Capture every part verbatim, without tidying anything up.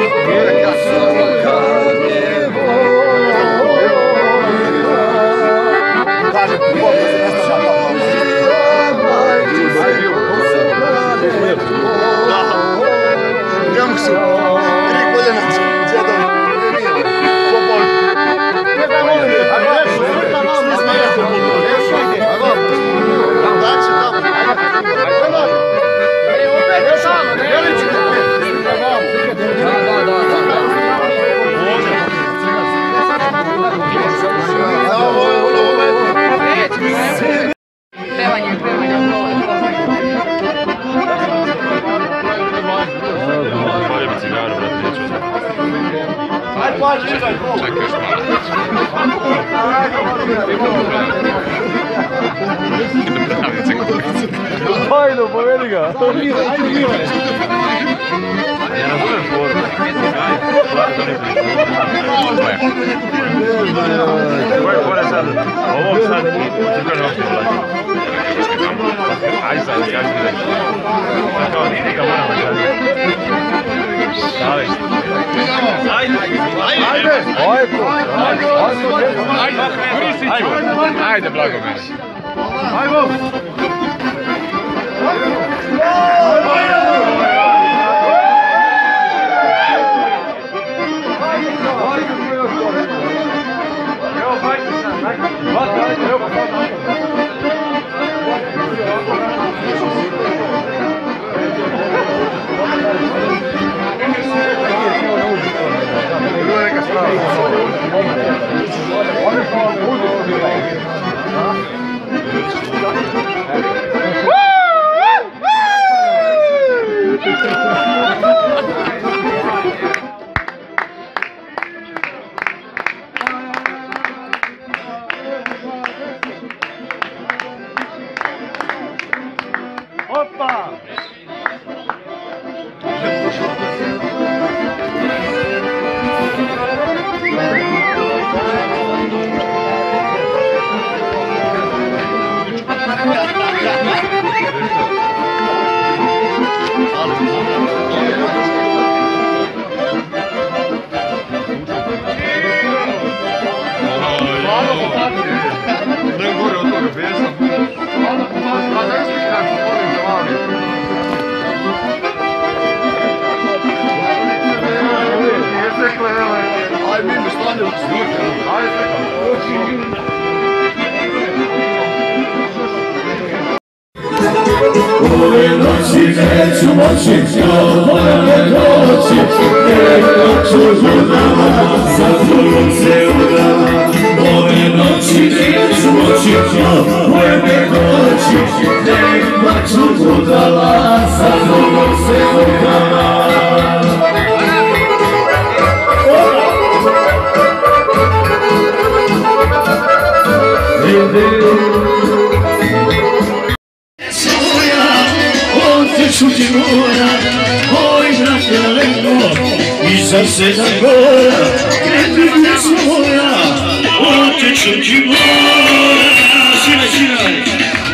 Fajno, povedi ga. Ja razumem foru. Koje fore sad? Ovo sad crkveno opšte plaći. Ajde sad, kaži mi reći. Kao neka moramo gledati. Staviš. Ajde. Ajde. Ajde. Ajde. Ajde. Ajde, blago mene. Ajde. Ove noći neću moći, ove noći neću žudama, sa drugom se udala. Ove noći neću moći, ove noći neću žudala, sa drugom se udala. Šuti mora, moj brat je daleko, iza sedam gora, kreti pjesma moja, ote šuti mora, sviraj, sviraj.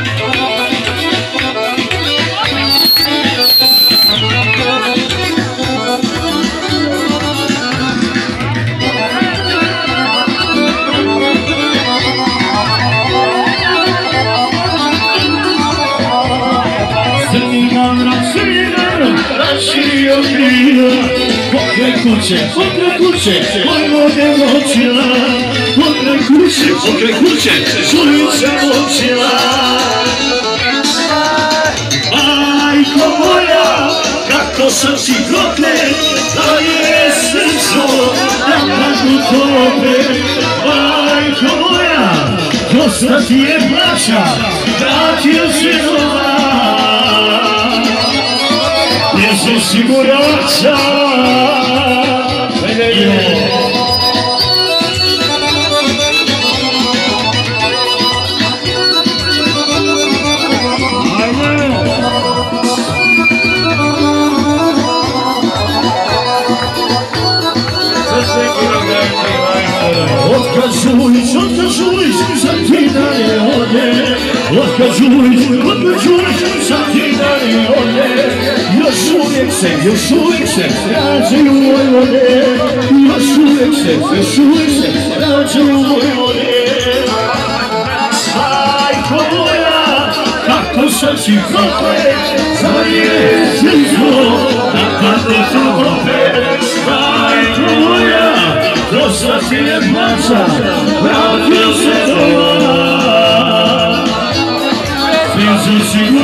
Raširio krila, pokraj kuće, pokraj kuće, moj vode noćila, pokraj kuće, pokraj kuće, sulica noćila. Majko moja, kako sam si proklet, da je srco na pragu tope. Majko moja, dosta ti je plaća, vratio se doma. Jesam siguraca, Otkad Žulić, otkad Žulić, sad ti dalje ode. Otkad Žulić, otkad Žulić, sad ti dalje ode. stadione, još uvijek se, još uvijek se rađaju Vojvode, još uvijek se, još uvijek se rađaju Vojvode. Majko moja, kako sam si prope, za je žizno, da padne prope. Majko moja, dosta ti je plaća, vratio se doma. Sviđa si